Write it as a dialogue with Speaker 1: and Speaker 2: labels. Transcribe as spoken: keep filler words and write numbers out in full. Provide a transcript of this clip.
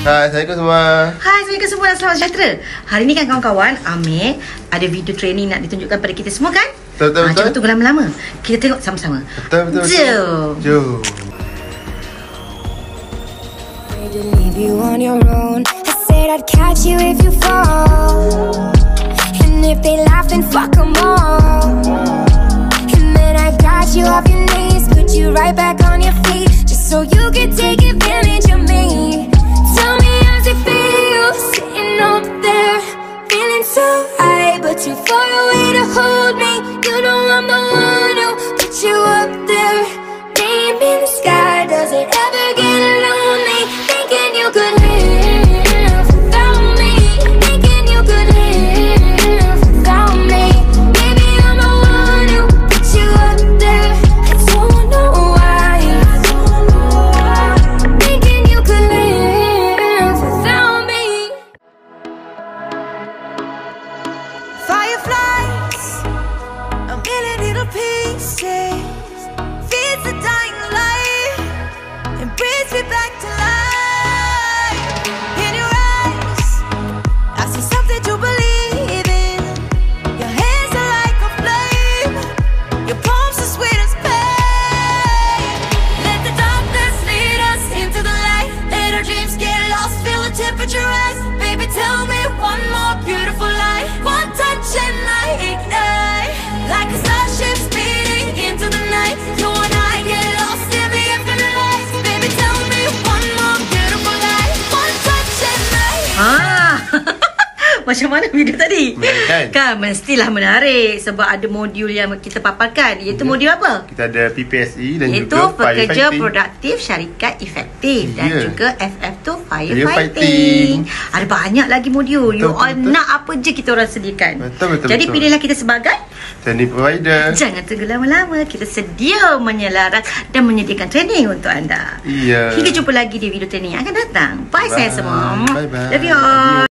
Speaker 1: Hai, Assalamualaikum semua.
Speaker 2: Hai, Assalamualaikum semua dan selamat sejahtera. Hari ni kan kawan-kawan, Amir ada video training nak ditunjukkan pada kita semua kan?
Speaker 1: Betul, betul,
Speaker 2: ha,
Speaker 1: betul.
Speaker 2: Jangan tunggu lama-lama. Kita tengok sama-sama.
Speaker 1: Betul, betul, betul.
Speaker 2: Jom.
Speaker 1: Jom.
Speaker 3: To leave you on your own. I said I'd catch you if you fall, and if they laugh then fuck them all. And then I got you off your knees, put you right back on your feet, just so you could take advantage of me. Tell me how's it feel, sitting up there, feeling so high, but too far away to hold me. You know I'm the one who put you up there, name in the sky. Does it ever get lonely? You could live without me, thinking you could live without me. Maybe I'm the one who put you up there. I don't know why, thinking you could live without me. Fireflies, a million little pieces, feeds the dying light and brings me back to life. Baby, tell me one more beautiful lie, one touch and I ignite, like a starship speeding into the night. You and I get lost in the infinite lights. Baby, tell me one more beautiful lie, one touch and I
Speaker 2: Ah. Macam mana video tadi?
Speaker 1: Kan?
Speaker 2: Kan mestilah menarik sebab ada modul yang kita paparkan, iaitu
Speaker 1: Ya.
Speaker 2: modul apa?
Speaker 1: Kita ada P P S E dan
Speaker 2: Iaitu
Speaker 1: juga
Speaker 2: pekerja
Speaker 1: firefighting.
Speaker 2: produktif syarikat efektif, dan
Speaker 1: Ya.
Speaker 2: juga F F tu
Speaker 1: Firefighting.
Speaker 2: firefighting. Ada banyak lagi modul.
Speaker 1: Betul,
Speaker 2: You
Speaker 1: betul,
Speaker 2: all
Speaker 1: betul.
Speaker 2: nak apa je kita orang sediakan.
Speaker 1: Betul, betul,
Speaker 2: Jadi
Speaker 1: betul.
Speaker 2: pilihlah kita sebagai
Speaker 1: Training provider.
Speaker 2: Jangan tunggu lama-lama. Kita sedia menyelaras dan menyediakan training untuk anda.
Speaker 1: Iya.
Speaker 2: Hingga jumpa lagi di video training yang akan datang. Bye,
Speaker 1: Bye.
Speaker 2: saya semua.
Speaker 1: Bye-bye.
Speaker 2: Love you all.